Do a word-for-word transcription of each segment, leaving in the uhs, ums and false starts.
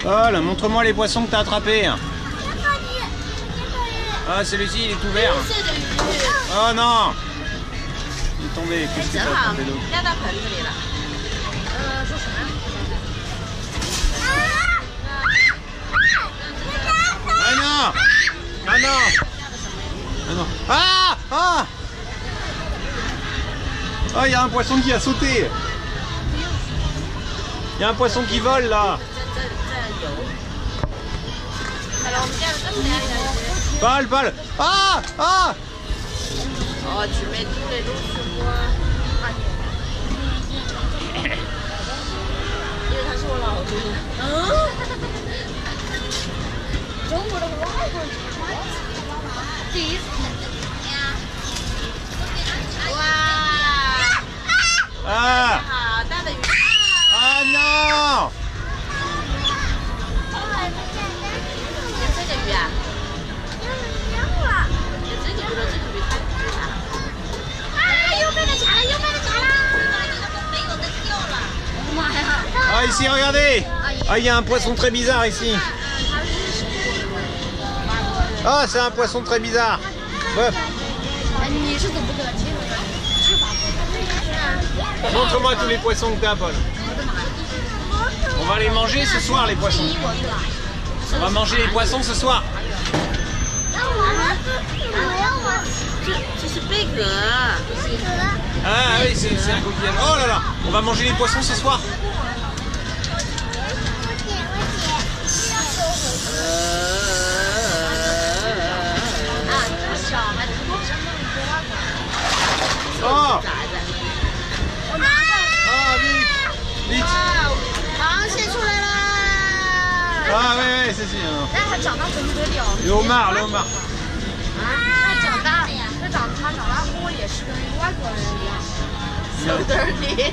Paul, montre-moi les poissons que t'as attrapés. Ah, celui-ci, il est ouvert. Oh non! Il est tombé. Qu'est-ce que t'as tombé d'eau? Ah non! Ah non! Ah non! Ah! Ah! Ah, il y a un poisson qui a sauté! Il y a un poisson qui vole là! Paul, Paul! Ah! Ah! Oh, tu mets tous les loups sur moi.因为他是我老公。嗯。中国的外国人第一次看见。哇！ 啊！ 好大的鱼！ 啊 no！ 有这个鱼啊？有这个鱼了，这个鱼太大了。啊！又被它夹了，又被它夹了！没有的掉了。我的妈呀！ Ah, ici, regardez! Ah, il y a un poisson très bizarre ici. Ah, c'est un poisson très bizarre. Bof. Montre-moi tous les poissons que t'as, Paul. On va les manger ce soir, les poissons. On va manger les poissons ce soir. 这是贝壳。 Ah oui, c'est un coquillage. Oh là là! On va manger les poissons ce soir. Oh! Ah, vite! Vite! 螃蟹出来了！ Ah oui, oui, c'est sûr. 但它长到什么水里哦？ Le homard, le homard. 啊，它长大，它长它长大后也是跟外国人一样，手在里。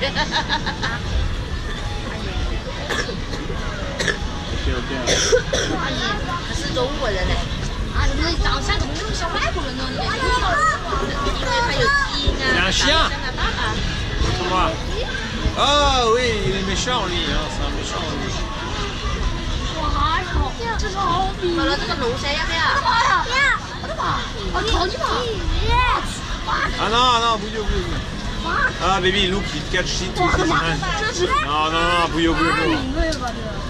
OK, OK. 阿姨，他是中国人嘞。啊，怎么长相怎么那么像外国人呢？因为他有基因啊。 Un chien! Montre-moi. Ah oui, il est méchant lui, hein, c'est un méchant lui. 哇，好，这是好比。好了，这个龙虾要不要？我的妈呀！我的妈！我操你妈！Ah non, non, Bouillot, Bouillot. Ah baby, look, il catch it. Non, non, non, Bouillot, Bouillot, Bouillot.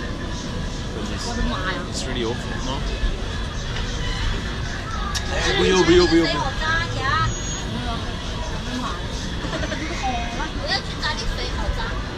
It's really awful, non? Bouillot, Bouillot, Bouillot. 我要去找你水好脏。